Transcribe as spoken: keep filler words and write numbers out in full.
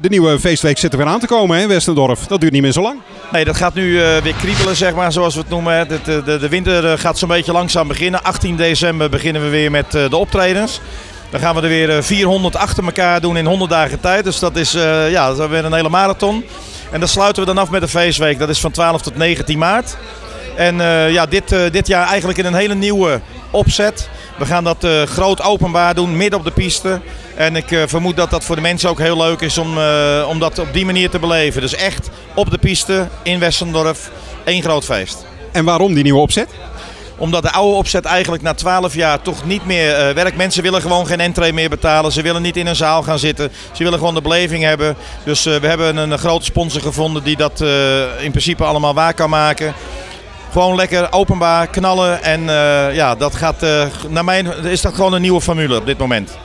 De nieuwe feestweek zit er weer aan te komen, hè, in Westendorp. Dat duurt niet meer zo lang. Nee, dat gaat nu uh, weer kriebelen, zeg maar, zoals we het noemen. De, de, de, de winter uh, gaat zo'n beetje langzaam beginnen. achttien december beginnen we weer met uh, de optredens. Dan gaan we er weer uh, vierhonderd achter elkaar doen in honderd dagen tijd. Dus dat is, uh, ja, dat is weer een hele marathon. En dan sluiten we dan af met de feestweek. Dat is van twaalf tot negentien maart. En uh, ja, dit, uh, dit jaar eigenlijk in een hele nieuwe opzet. We gaan dat uh, groot openbaar doen, midden op de piste. En ik uh, vermoed dat dat voor de mensen ook heel leuk is om, uh, om dat op die manier te beleven. Dus echt op de piste in Westendorp, één groot feest. En waarom die nieuwe opzet? Omdat de oude opzet eigenlijk na twaalf jaar toch niet meer uh, werkt. Mensen willen gewoon geen entree meer betalen. Ze willen niet in een zaal gaan zitten. Ze willen gewoon de beleving hebben. Dus uh, we hebben een, een grote sponsor gevonden die dat uh, in principe allemaal waar kan maken. Gewoon lekker openbaar knallen en uh, ja, dat gaat, uh, naar mij is dat gewoon een nieuwe formule op dit moment.